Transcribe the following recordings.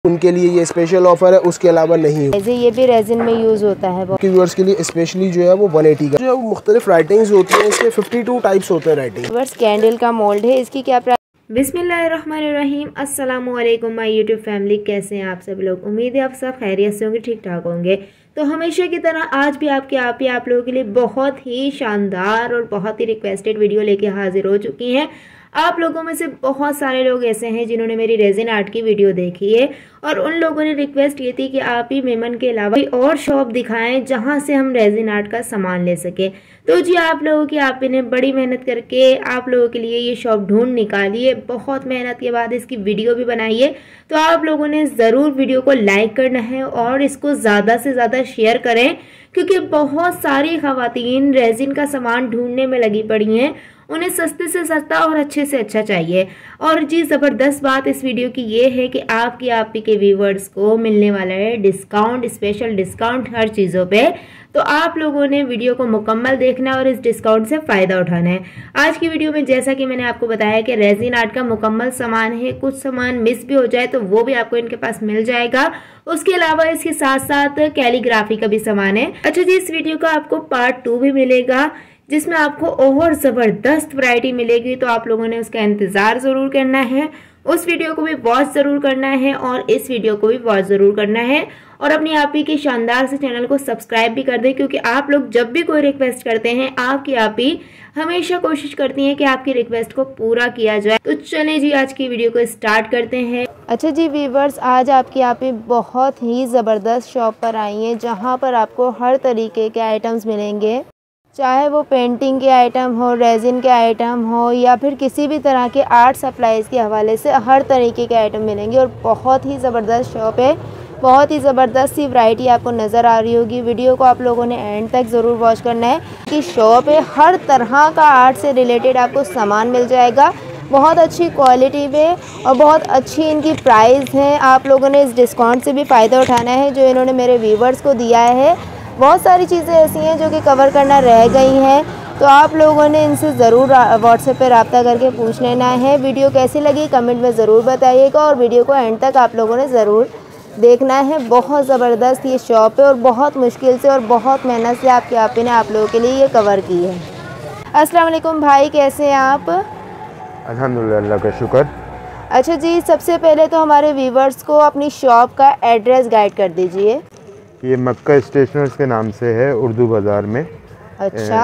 उनके लिए ये स्पेशल ऑफर है, उसके अलावा नहीं है। ऐसे ये भी रेजिन में यूज़ होता है। व्यूअर्स के लिए स्पेशली जो है वो 180 का जो मुख्तलिफ राइटिंग्स होती हैं, इसके 52 टाइप्स होते हैं राइटिंग। व्यूअर्स कैंडल का मोल्ड है, इसकी क्या प्राइस। बिस्मिल्लाहिर्रहमानिर्रहीम, अस्सलामु अलैकुम माय यूट्यूब फैमिली। कैसे हैं आप सब लोग? उम्मीद है आप सब खैरियत से होंगे, ठीक ठाक होंगे। तो हमेशा की तरह आज भी आप लोगों के लिए बहुत ही शानदार और बहुत ही रिक्वेस्टेड वीडियो लेके हाजिर हो चुकी हैं। आप लोगों में से बहुत सारे लोग ऐसे हैं जिन्होंने मेरी रेजिन आर्ट की वीडियो देखी है और उन लोगों ने रिक्वेस्ट की थी कि आप ही मेमन के अलावा कोई और शॉप दिखाएं जहां से हम रेजिन आर्ट का सामान ले सके। तो जी आप लोगों की आप ने बड़ी मेहनत करके आप लोगों के लिए ये शॉप ढूंढ निकाली है। बहुत मेहनत के बाद इसकी वीडियो भी बनाई है। तो आप लोगों ने ज़रूर वीडियो को लाइक करना है और इसको ज़्यादा से ज़्यादा शेयर करें, क्योंकि बहुत सारी खवातीन रेजिन का सामान ढूंढने में लगी पड़ी हैं। उन्हें सस्ते से सस्ता और अच्छे से अच्छा चाहिए। और जी ज़बरदस्त बात इस वीडियो की ये है कि आप के व्यूवर्स को मिलने वाला है डिस्काउंट, स्पेशल डिस्काउंट हर चीज़ों पे। तो आप लोगों ने वीडियो को मुकम्मल देखना और इस डिस्काउंट से फ़ायदा उठाना है। आज की वीडियो में जैसा कि मैंने आपको बताया कि रेजिन आर्ट का मुकम्मल सामान है, कुछ सामान मिस भी हो जाए तो वो भी आपको इनके पास मिल जाएगा। उसके अलावा इसके साथ साथ कैलीग्राफी का भी सामान है। अच्छा जी, इस वीडियो का आपको पार्ट 2 भी मिलेगा जिसमें आपको और ज़बरदस्त वैरायटी मिलेगी। तो आप लोगों ने उसका इंतज़ार ज़रूर करना है, उस वीडियो को भी वॉच ज़रूर करना है और इस वीडियो को भी वॉच ज़रूर करना है। और अपनी आप ही के शानदार से चैनल को सब्सक्राइब भी कर दें, क्योंकि आप लोग जब भी कोई रिक्वेस्ट करते हैं आप ही हमेशा कोशिश करती हैं कि आपकी रिक्वेस्ट को पूरा किया जाए। तो चलें जी, आज की वीडियो को स्टार्ट करते हैं। अच्छा जी व्यूवर्स, आज आपकी बहुत ही ज़बरदस्त शॉप पर आई हैं जहाँ पर आपको हर तरीके के आइटम्स मिलेंगे, चाहे वो पेंटिंग के आइटम हो, रेजिन के आइटम हो या फिर किसी भी तरह के आर्ट सप्लाईज़ के हवाले से हर तरीके के आइटम मिलेंगे। और बहुत ही ज़बरदस्त शॉप है, बहुत ही ज़बरदस्त सी वैरायटी आपको नज़र आ रही होगी। वीडियो को आप लोगों ने एंड तक ज़रूर वॉच करना है कि शॉप है, हर तरह का आर्ट से रिलेटेड आपको सामान मिल जाएगा। बहुत अच्छी क्वालिटी में और बहुत अच्छी इनकी प्राइस है। आप लोगों ने इस डिस्काउंट से भी फ़ायदा उठाना है जो इन्होंने मेरे व्यूवर्स को दिया है। बहुत सारी चीज़ें ऐसी हैं जो कि कवर करना रह गई हैं, तो आप लोगों ने इनसे ज़रूर व्हाट्सएप पे रब्ता करके पूछ लेना है। वीडियो कैसी लगी कमेंट में ज़रूर बताइएगा और वीडियो को एंड तक आप लोगों ने ज़रूर देखना है। बहुत ज़बरदस्त ये शॉप है और बहुत मुश्किल से और बहुत मेहनत से आपने आप लोगों के लिए ये कवर की है। अस्सलाम वालेकुम भाई, कैसे हैं आप? अल्हम्दुलिल्लाह, अल्लाह का शुक्र। अच्छा जी, सबसे पहले तो हमारे व्यूवर्स को अपनी शॉप का एड्रेस गाइड कर दीजिए। ये मक्का स्टेशनर्स के नाम से है, उर्दू बाज़ार में। अच्छा।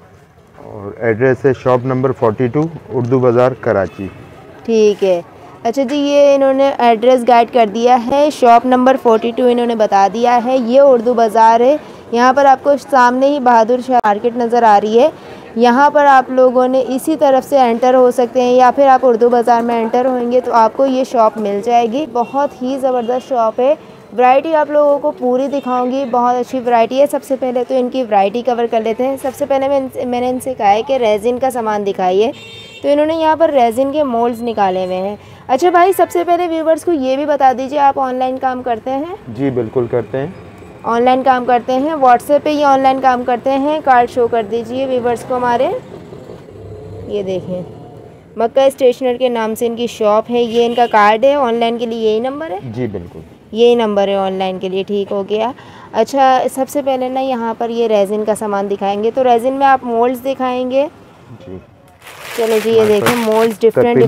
और एड्रेस है शॉप नंबर 42, उर्दू बाज़ार, कराची। ठीक है। अच्छा जी, ये इन्होंने एड्रेस गाइड कर दिया है, शॉप नंबर 42 इन्होंने बता दिया है। ये उर्दू बाज़ार है, यहाँ पर आपको सामने ही बहादुर शाह मार्केट नज़र आ रही है। यहाँ पर आप लोगों ने इसी तरफ से एंटर हो सकते हैं या फिर आप उर्दू बाज़ार में एंटर होंगे तो आपको ये शॉप मिल जाएगी। बहुत ही ज़बरदस्त शॉप है, वैरायटी आप लोगों को पूरी दिखाऊंगी, बहुत अच्छी वैरायटी है। सबसे पहले तो इनकी वैरायटी कवर कर लेते हैं। सबसे पहले मैंने इनसे कहा है कि रेजिन का सामान दिखाइए, तो इन्होंने यहाँ पर रेजिन के मोल्ड्स निकाले हुए हैं। अच्छा भाई, सबसे पहले व्यूवर्स को ये भी बता दीजिए, आप ऑनलाइन काम करते हैं? जी बिल्कुल करते हैं, ऑनलाइन काम करते हैं। व्हाट्सएप पे ये ऑनलाइन काम करते हैं। कार्ड शो कर दीजिए व्यूवर्स को हमारे। ये देखें, मक्का स्टेशनर के नाम से इनकी शॉप है, ये इनका कार्ड है। ऑनलाइन के लिए यही नंबर है? जी बिल्कुल, यही नंबर है ऑनलाइन के लिए। ठीक हो गया। अच्छा, सबसे पहले ना यहाँ पर ये रेजिन का सामान दिखाएंगे, तो रेजिन में आप मोल्ड्स दिखाएंगे जी। चलो जी, ये देखें मोल्ड्स डिफरेंट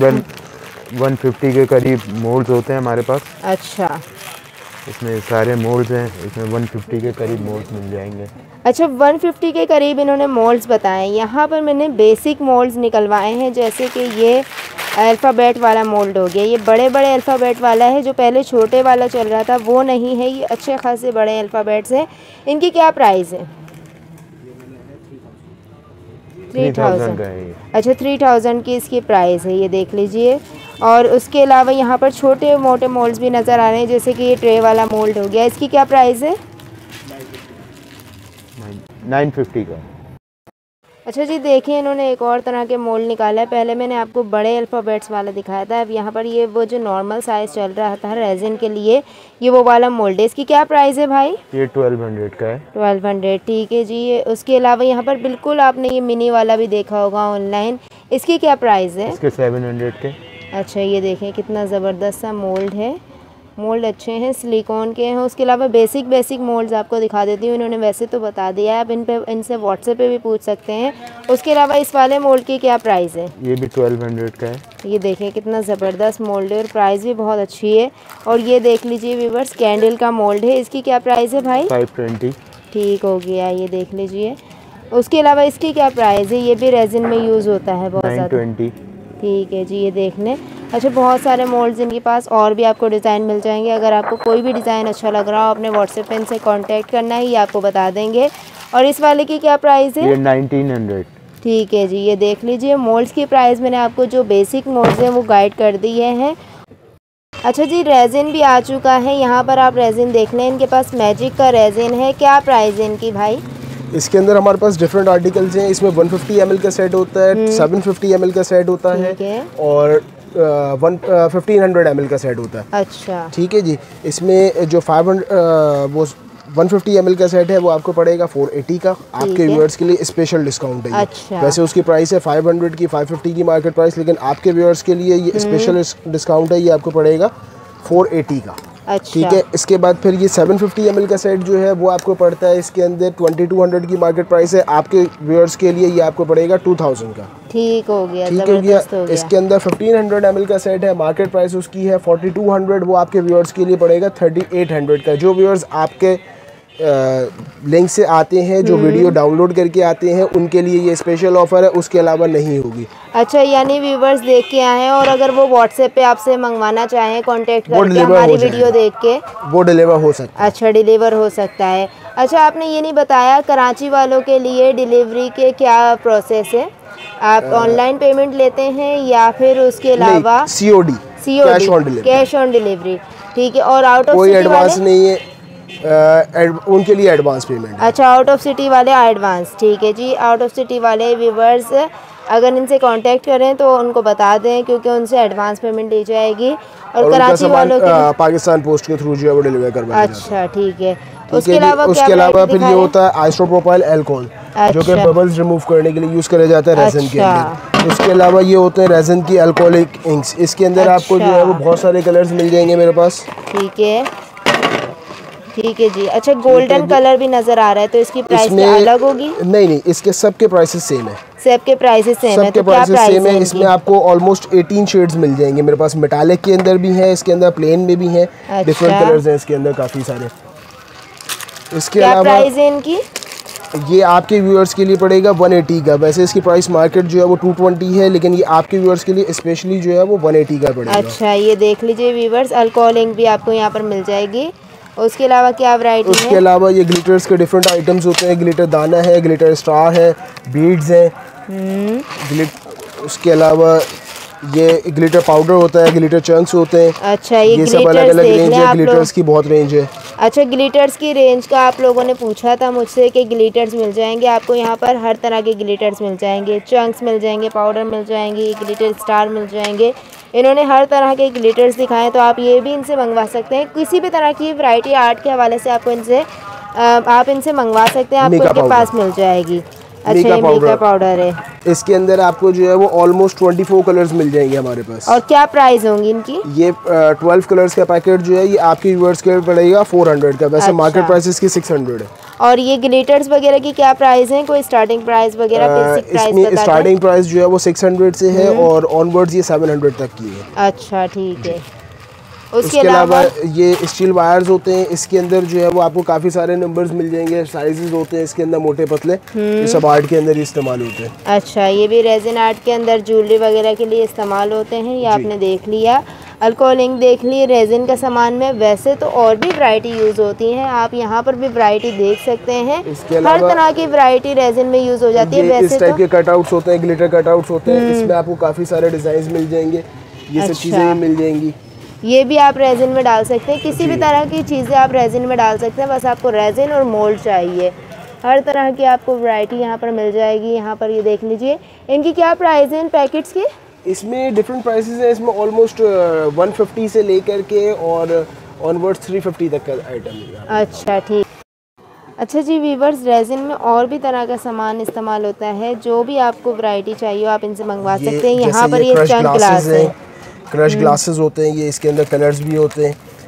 150 के करीब मोल्ड्स होते हैं हमारे पास। अच्छा, इसमें सारे मोल्ड्स हैं, इसमें 150 के करीब मोल्ड्स मिल जाएंगे। अच्छा, 150 के करीब इन्होंने मोल्ड्स बताए। यहाँ पर मैंने बेसिक मोल्ड्स निकलवाए हैं, जैसे कि ये अल्फ़ाबेट वाला मोल्ड हो गया। ये बड़े बड़े अल्फ़ाबेट वाला है, जो पहले छोटे वाला चल रहा था वो नहीं है, ये अच्छे खासे बड़े अल्फ़ाबेट्स हैं। इनकी क्या प्राइस है? 3000 का है। अच्छा, 3000 की इसकी प्राइस है, ये देख लीजिए। और उसके अलावा यहाँ पर छोटे मोटे मोल्ड्स भी नज़र आ रहे हैं, जैसे कि ये ट्रे वाला मोल्ड हो गया। इसकी क्या प्राइस है? 950 का। अच्छा जी, देखिए इन्होंने एक और तरह के मोल्ड निकाला है। पहले मैंने आपको बड़े अल्फ़ाबेट्स वाला दिखाया था, अब यहाँ पर ये वो जो नॉर्मल साइज़ चल रहा था रेजिन के लिए, ये वो वाला मोल्ड है। इसकी क्या प्राइस है भाई? ये 1200 का है। 1200, ठीक है जी। उसके अलावा यहाँ पर बिल्कुल आपने ये मिनी वाला भी देखा होगा ऑनलाइन, इसकी क्या प्राइस है? इसके 700 के। अच्छा, ये देखें कितना ज़बरदस्त सा मोल्ड है, मोल्ड अच्छे हैं, सिलिकॉन के हैं। उसके अलावा बेसिक मोल्ड्स आपको दिखा देती हूँ, इन्होंने वैसे तो बता दिया है, आप इनसे व्हाट्सएप पे भी पूछ सकते हैं। उसके अलावा इस वाले मोल्ड की क्या प्राइस है? ये भी 1200 का है। ये देखें कितना ज़बरदस्त मोल्ड है और प्राइस भी बहुत अच्छी है। और ये देख लीजिए व्यूवर्स, कैंडल का मोल्ड है, इसकी क्या प्राइस है भाई? 520। ठीक हो गया, ये देख लीजिए। उसके अलावा इसकी क्या प्राइस है? ये भी रेजिन में यूज़ होता है बहुत ज़्यादा। 920। ठीक है जी, ये देख लें। अच्छा, बहुत सारे मोल्ड्स इनके पास और भी आपको डिज़ाइन मिल जाएंगे। अगर आपको कोई भी डिज़ाइन अच्छा लग रहा हो, अपने व्हाट्सएप पे इनसे कांटेक्ट करना है, ये आपको बता देंगे। और इस वाले की क्या प्राइस है? ये 1900। ठीक है जी, ये देख लीजिए। मोल्ड्स की प्राइस मैंने आपको जो बेसिक मोल्ड्स हैं वो गाइड कर दिए हैं। अच्छा जी, रेजिन भी आ चुका है, यहाँ पर आप रेजिन देख लें। इनके पास मैजिक का रेजिन है। क्या प्राइस है इनकी भाई? इसके अंदर हमारे पास डिफरेंट आर्टिकल्स हैं। इसमें 150 ml का सेट होता है, 750 ml का सेट होता है और 1500 ml का सेट होता है। अच्छा, ठीक है जी। इसमें जो 150 ml का सेट है वो आपको पड़ेगा 480 का। आपके व्यूअर्स के लिए स्पेशल डिस्काउंट है। अच्छा। वैसे उसकी प्राइस है 500 की, 550 की मार्केट प्राइस, लेकिन आपके व्यूअर्स के लिए ये स्पेशल डिस्काउंट है, ये आपको पड़ेगा 480 का। अच्छा। ठीक है। इसके बाद फिर ये 750 ml का सेट जो है वो आपको पड़ता है, इसके अंदर 2200 की मार्केट प्राइस है। आपके व्यूअर्स के लिए ये आपको पड़ेगा 2000 का। ठीक हो गया, ठीक है गया। इसके अंदर 1500 ml का सेट है, मार्केट प्राइस उसकी है 4200, वो आपके व्यूअर्स के लिए पड़ेगा 3800 का। जो व्यूअर्स आपके लिंक से आते हैं, जो वीडियो डाउनलोड करके आते हैं, उनके लिए ये स्पेशल ऑफर है, उसके अलावा नहीं होगी। अच्छा, यानी व्यूवर्स देख के आए हैं और अगर वो व्हाट्सएप पे आपसे मंगवाना चाहें कांटेक्ट करके हमारी वीडियो देख के, वो डिलीवर हो सकता है। अच्छा, डिलीवर हो सकता है। अच्छा, आपने ये नहीं बताया कराची वालों के लिए डिलीवरी के क्या प्रोसेस है? आप ऑनलाइन पेमेंट लेते हैं या फिर उसके अलावा COD, कैश ऑन डिलीवरी? ठीक है। और आउट ऑफ कोई एडवांस नहीं है, उनके लिए एडवांस पेमेंट। अच्छा, आउट ऑफ सिटी वाले एडवांस। ठीक है जी। आउट ऑफ सिटी वाले व्यूवर्स अगर इनसे कांटेक्ट करें तो उनको बता दें, क्योंकि उनसे एडवांस पेमेंट ली जाएगी। और कराची वालों के पाकिस्तान पोस्ट के थ्रू जो है वो डिलीवर करवाया जाता है। अच्छा, ठीक है। उसके अलावा फिर ये होता है आइसोप्रोपाइल अल्कोहल, जो कि बबल्स रिमूव करने के लिए यूज करा जाता है रेजिन के अंदर। उसके अलावा ये होते हैं रेजिन की अल्कोहलिक इंक्स। इसके अंदर आपको जो है वो बहुत सारे कलर्स मिल जाएंगे मेरे पास। ठीक है, ठीक है जी। अच्छा, गोल्डन कलर भी नजर आ रहा है, तो इसकी प्राइस क्या अलग होगी? नहीं, इसके सबके प्राइसेस सेम है। सबके प्राइसेस सेम है, तो क्या प्राइस है? इसमें आपको ऑलमोस्ट 18 शेड्स मिल जाएंगे मेरे पास। मेटालिक के अंदर भी है, इसके अंदर प्लेन में भी है। डिफरेंट कलर्स हैं इसके अंदर काफ़ी सारे। इसके अलावा प्राइस है इनकी? ये आपके व्यूअर्स के लिए पड़ेगा 180 का। वैसे इसकी प्राइस मार्केट जो है वो 220 है, लेकिन ये आपके व्यूअर्स के लिए स्पेशली जो है वो 180 का पड़ेगा। अच्छा, ये देख लीजिए व्यूअर्स, अल्कोहल इंक भी आपको यहाँ पर मिल जाएगी। उसके अलावा क्या वैरायटी है? उसके अलावा ये ग्लिटर्स के डिफरेंट आइटम्स होते हैं। ग्लिटर दाना है, ग्लिटर स्टार है, बीड्स हैं। उसके अलावा ये ग्लिटर पाउडर होता है, ग्लिटर चंक्स होते हैं। अच्छा, ये सब अलग अलग रेंज है। ग्लिटर्स की बहुत रेंज है। अच्छा, ग्लिटर्स की रेंज का आप लोगों ने पूछा था मुझसे कि ग्लिटर्स मिल जाएंगे आपको। यहाँ पर हर तरह के ग्लिटर्स मिल जाएंगे, चंक्स मिल जाएंगे, पाउडर मिल जाएंगे, ग्लिटर स्टार मिल जाएंगे। इन्होंने हर तरह के ग्लिटर्स दिखाए, तो आप ये भी इनसे मंगवा सकते हैं। किसी भी तरह की वैरायटी आर्ट के हवाले से आपको आप इनसे मंगवा सकते हैं, आपको इनके पास मिल जाएगी। अच्छा, ये मीका पाउडर है। इसके अंदर आपको जो है वो ऑलमोस्ट 24 कलर्स मिल जाएंगे हमारे पास। और क्या प्राइस होंगी इनकी? ये 12 कलर्स का पैकेट जो है ये आपके व्यूअर्स के पड़ेगा 400 का। वैसे मार्केट प्राइस इसकी 600 है। और ये ग्लिटर्स वगैरह की क्या प्राइस है? कोई स्टार्टिंग प्राइस वगैरह? बेसिक प्राइस बता दें। स्टार्टिंग प्राइस जो है वो 600 से है और ऑनवर्ड्स ये 700 तक की है। अच्छा, ठीक है। उसके अलावा ये स्टील वायर्स होते हैं। इसके अंदर जो है वो आपको काफ़ी सारे नंबर्स मिल जाएंगे, साइजेस होते हैं इसके अंदर, मोटे पतले। ये सब आर्ट के अंदर इस्तेमाल होते हैं। अच्छा, ये भी रेजिन आर्ट के अंदर ज्वेलरी वगैरह के लिए इस्तेमाल होते हैं। ये आपने देख लिया। अल्कोहल इंक देख लिए। रेजिन का सामान में वैसे तो और भी वैरायटी यूज़ होती हैं, आप यहाँ पर भी वैरायटी देख सकते हैं। हर तरह की वैरायटी रेजिन में यूज़ हो जाती है। वैसे इस टाइप के कटआउट्स होते हैं, ग्लिटर कटआउट्स होते हैं। इसमें आपको काफ़ी सारे डिज़ाइन मिल जाएंगे, ये सब चीज़ें मिल जाएंगी। ये भी आप रेजिन में डाल सकते हैं। किसी भी तरह की चीज़ें आप रेजिन में डाल सकते हैं, बस आपको रेजिन और मोल्ड चाहिए। हर तरह की आपको वैरायटी यहाँ पर मिल जाएगी। यहाँ पर ये देख लीजिए। इनकी क्या प्राइस है इन पैकेट्स की? इसमें डिफरेंट प्राइसेस हैं। इसमें ऑलमोस्ट 150 से लेकर के और ऑनवर्ड्स 350 तक का आइटम है। अच्छा, ठीक। अच्छा जी व्यूवर्स, रेजिन में और भी तरह का सामान इस्तेमाल होता है। जो भी आपको वैरायटी चाहिए आप इनसे मंगवा सकते हैं। यहाँ पर ये चंक ग्लास है, क्रश ग्लासेस होते हैं। ये इसके अंदर कलर्स भी होते हैं।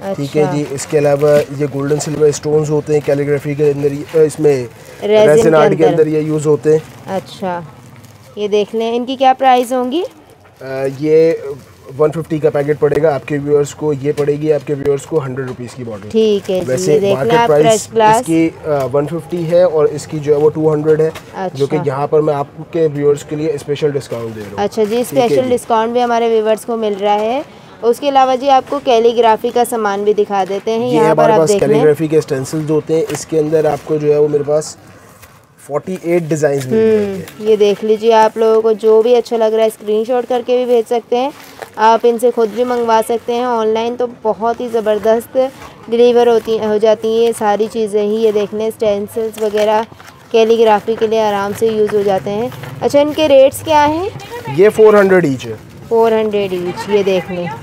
ठीक है जी। इसके अलावा ये गोल्डन सिल्वर स्टोन्स होते हैं कैलीग्राफी के अंदर, इसमें रेजिन आर्ट के अंदर ये यूज़ होते हैं। अच्छा, ये देख लें, इनकी क्या प्राइस होंगी? ये 150 का पैकेट पड़ेगा आपके व्यूअर्स को, ये पड़ेगी आपके व्यूअर्स को 100 रुपीज़ की बॉटल। ठीक है, वैसे मार्केट प्राइस इसकी 150 है और इसकी जो है वो 200 है। अच्छा। जो कि यहाँ पर मैं आपके व्यूअर्स के लिए स्पेशल डिस्काउंट दे रहा हूँ। अच्छा जी, स्पेशल डिस्काउंट भी हमारे व्यूअर्स को मिल रहा है। उसके अलावा जी आपको कैलीग्राफी का सामान भी दिखा देते हैं। यहाँ पर आप देख लें, कैलीग्राफी के स्टेंसिल्स होते हैं। इसके अंदर आपको जो है वो मेरे पास 48 डिज़ाइन मिल जाएंगे। ये देख लीजिए, आप लोगों को जो भी अच्छा लग रहा है स्क्रीनशॉट करके भी भेज सकते हैं, आप इनसे खुद भी मंगवा सकते हैं। ऑनलाइन तो बहुत ही ज़बरदस्त डिलीवर हो जाती हैं ये सारी चीज़ें ही। ये देख लें, स्टेंसिल्स वगैरह कैलीग्राफी के लिए आराम से यूज़ हो जाते हैं। अच्छा, इनके रेट्स क्या हैं? ये 400 ईच है। 400 ईच, ये देख लें।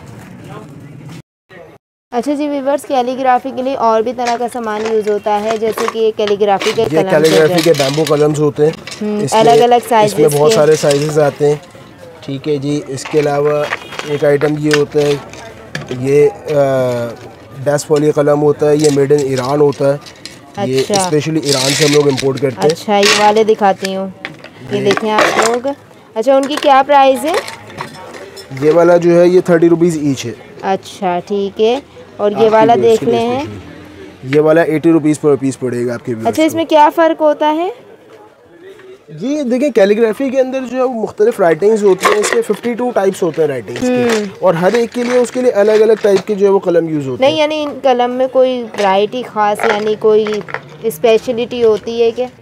अच्छा जी व्यूअर्स, कैलीग्राफी के लिए और भी तरह का सामान यूज़ होता है, जैसे कि कैलीग्राफी के कलम, कैलीग्राफी के बैम्बू कलम्स होते हैं। अलग अलग साइज में बहुत सारे साइजेस आते हैं। ठीक है जी। इसके अलावा एक आइटम ये होता है, ये डैश फॉली कलम होता है। ये मेड इन ईरान होता है। अच्छा। ये स्पेशली ईरान से हम लोग इम्पोर्ट करते हैं। अच्छा, ये वाले दिखाती हूँ, ये देखें आप लोग। अच्छा, उनकी क्या प्राइस है? ये वाला जो है ये 30 रुपीज़ ईच है। अच्छा, ठीक है। और ये वाला देख लें हैं, ये वाला 80 रुपीज़ पर पीस पड़ेगा आपके। अच्छा, इसमें क्या फ़र्क होता है? ये देखें, कैलीग्राफी के अंदर जो है वो मुख्तलिफ राइटिंग्स होती हैं। इसके 52 टाइप्स होते हैं राइटिंग्स के, और हर एक के लिए उसके लिए अलग अलग टाइप के जो है वो कलम यूज़ होते हैं। नहीं, यानी इन कलम में कोई वैरायटी ख़ास, यानी कोई स्पेशलिटी होती है क्या?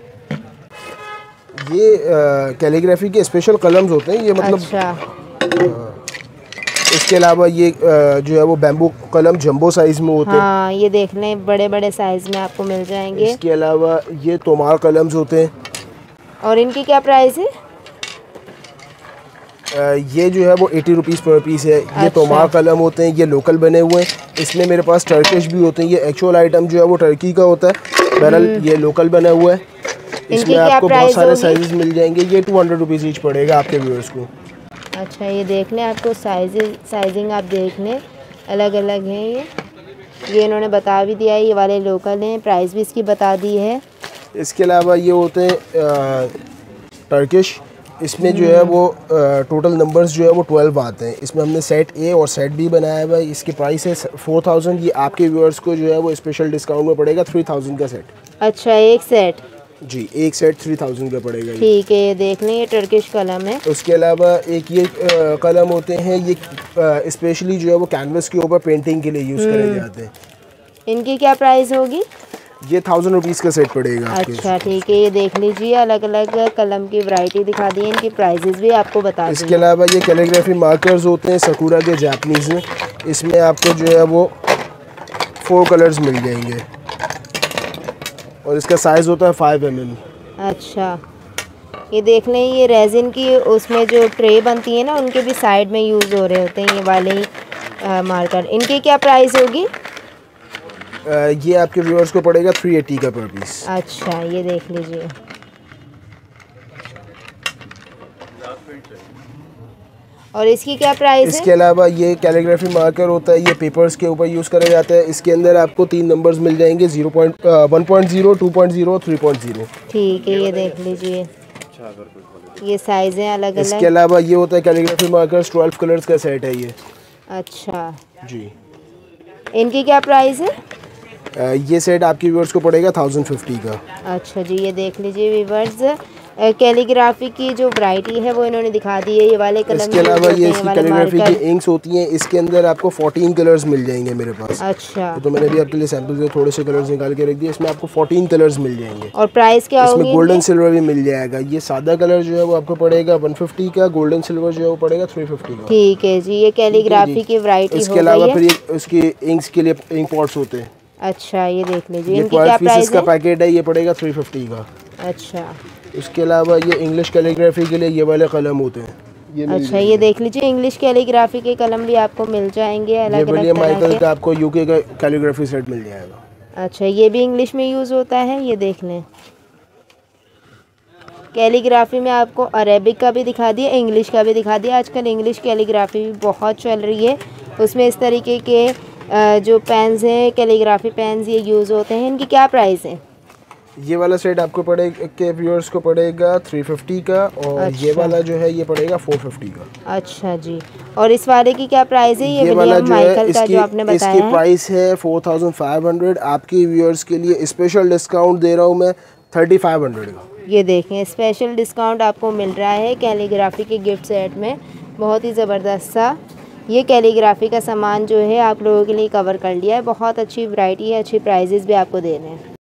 ये कैलीग्राफी के स्पेशल कलम्स होते हैं ये, मतलब। अच्छा। इसके अलावा ये जो है वो बैम्बू कलम जंबो साइज में होते हैं। हाँ, ये देख लें, बड़े बड़े साइज में आपको मिल जाएंगे। इसके अलावा ये तोमार कलम्स होते हैं। और इनकी क्या प्राइस है? ये जो है वो 80 रुपीज़ पर पीस है। ये तोमार कलम होते हैं, ये लोकल बने हुए हैं। इसमें मेरे पास टर्किश भी होते हैं। ये एक्चुअल आइटम जो है वो टर्की का होता है, बहरहाल ये लोकल बना हुआ है। इसमें आपको बहुत सारे साइजेस मिल जाएंगे। ये 200 रुपीज़ ईच पड़ेगा आपके व्यूअर्स को। अच्छा, ये देख लें, आपको साइजिंग आप देख लें, अलग अलग हैं ये इन्होंने बता भी दिया है। ये वाले लोकल हैं, प्राइस भी इसकी बता दी है। इसके अलावा ये होते हैं टर्किश। इसमें जो है वो टोटल नंबर्स जो है वो 12 आते हैं। इसमें हमने सेट ए और सेट बी बनाया हुआ है। इसकी प्राइस है 4000। ये आपके व्यूअर्स को जो है वो स्पेशल डिस्काउंट में पड़ेगा 3000 का सेट। अच्छा, एक सेट? जी, एक सेट 3000 का पड़ेगा। ठीक है, ये देख लें, ये टर्किश कलम है। उसके अलावा एक ये कलम होते हैं, ये स्पेशली जो है वो कैनवस के ऊपर पेंटिंग के लिए यूज़ करे जाते हैं। इनकी क्या प्राइस होगी? ये 1000 रुपीज़ का सेट पड़ेगा। अच्छा, ठीक है, ये देख लीजिए, अलग अलग कलम की वैरायटी दिखा दी है, इनकी प्राइसेस भी आपको बता दी। इसके अलावा ये कैलीग्राफी मार्कर्स होते हैं सकूरा के जापानीज़ में। इसमें आपको जो है वो 4 कलर्स मिल जाएंगे और इसका साइज़ होता है 5 mm। अच्छा, ये देख लें, ये रेजिन की उसमें जो ट्रे बनती है ना, उनके भी साइड में यूज़ हो रहे होते हैं ये वाले मार्कर। इनकी क्या प्राइस होगी? ये आपके व्यूअर्स को पड़ेगा 380 का पर पीस। अच्छा, ये देख लीजिए। और इसकी क्या प्राइस है? इसके अलावा ये कैलीग्राफी मार्कर होता है, ये पेपर्स के ऊपर यूज़ करा जाता है। इसके अंदर आपको 3 नंबर्स मिल जाएंगे, 1.0, 2.0, 3.0। ठीक है, ये देख लीजिए, ये साइज़ हैं अलग अलग। इसके अलावा ये होता है कैलीग्राफी मार्कर्स, 12 कलर्स का सेट है ये। अच्छा जी। इनकी क्या प्राइस है? ये सेट आपके व्यूअर्स को पड़ेगा 1050 का। अच्छा जी, ये देख लीजिए व्यूअर्स, कैलीग्राफी की जो वैरायटी है वो इन्होंने दिखा दी है। ये वाले कलम, इसके अलावा ये इसकी कैलीग्राफी की इंक्स होती हैं। इसके अंदर आपको 14 कलर्स मिल जाएंगे मेरे पास। अच्छा, तो मैंने भी आपके लिए सैंपल से थोड़े से कलर्स निकाल के रख दिए। इसमें आपको 14 कलर्स मिल जाएंगे। और प्राइस क्या होगी? इसमें गोल्डन सिल्वर भी मिल जाएगा। ये सादा कलर जो है वो आपको पड़ेगा 150 का, गोल्डन सिल्वर जो है वो पड़ेगा 350 का। ठीक है जी, ये कैलीग्राफी की वैरायटी। इसके अलावा फिर उसकी इंक्स के लिए इंक पॉट्स होते हैं। अच्छा, ये देख लीजिए, इनकी क्या प्राइस है? का पैकेट है, ये पड़ेगा 350 का। अच्छा, उसके अलावा ये इंग्लिश कैलीग्राफी के लिए ये वाले कलम होते हैं। ये अच्छा, ये देख लीजिए, इंग्लिश कैलीग्राफी के कलम भी आपको मिल जाएंगे अलग अलग तरह माइकल का आपको यूके का कैलीग्राफी सेट मिल जाएगा। अच्छा, ये भी इंग्लिश में यूज़ होता है। ये देख लें, कैलीग्राफी में आपको अरेबिक का भी दिखा दिया, इंग्लिश का भी दिखा दिया। आजकल इंग्लिश कैलीग्राफी भी बहुत चल रही है, उसमें इस तरीके के जो पेन्स हैं, कैलीग्राफी पेन्स ये यूज़ होते हैं, इनकी क्या प्राइस है? ये वाला सेट आपको पड़ेगा के व्यूअर्स को पड़ेगा 350 का, और अच्छा। ये वाला जो है ये पड़ेगा 450 का। अच्छा जी। और इस वाले की क्या प्राइस है? ये वाला विलियम जो है माइकल का जो आपने बताया इसकी प्राइस है 4500। आपके व्यूअर्स के लिए स्पेशल डिस्काउंट दे रहा हूँ मैं 3500 का। ये देखें, स्पेशल डिस्काउंट आपको मिल रहा है कैलीग्राफी के गिफ्ट सेट में, बहुत ही ज़बरदस्त सा। ये कैलीग्राफी का सामान जो है आप लोगों के लिए कवर कर लिया है। बहुत अच्छी वैरायटी है, अच्छी प्राइजेस भी आपको दे रहे हैं।